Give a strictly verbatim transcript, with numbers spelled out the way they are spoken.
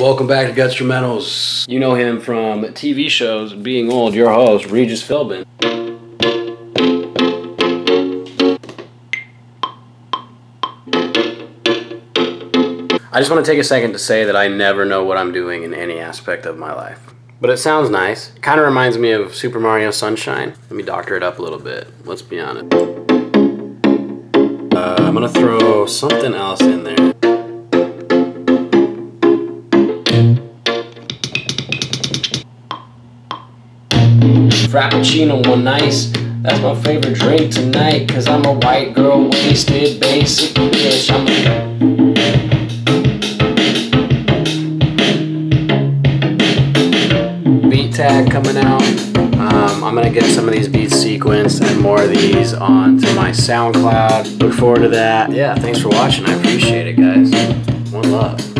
Welcome back to Gutstrumentals. You know him from T V shows, Being Old, your host, Regis Philbin. I just want to take a second to say that I never know what I'm doing in any aspect of my life. But it sounds nice. It kind of reminds me of Super Mario Sunshine. Let me doctor it up a little bit. Let's be honest. Uh, I'm gonna throw something else in there. Frappuccino one nice. That's my favorite drink tonight. Cause I'm a white girl, wasted, basic bitch. I'm a... Beat tag coming out. Um, I'm gonna get some of these beats sequenced and more of these onto my SoundCloud. Look forward to that. Yeah, thanks for watching. I appreciate it, guys. One love.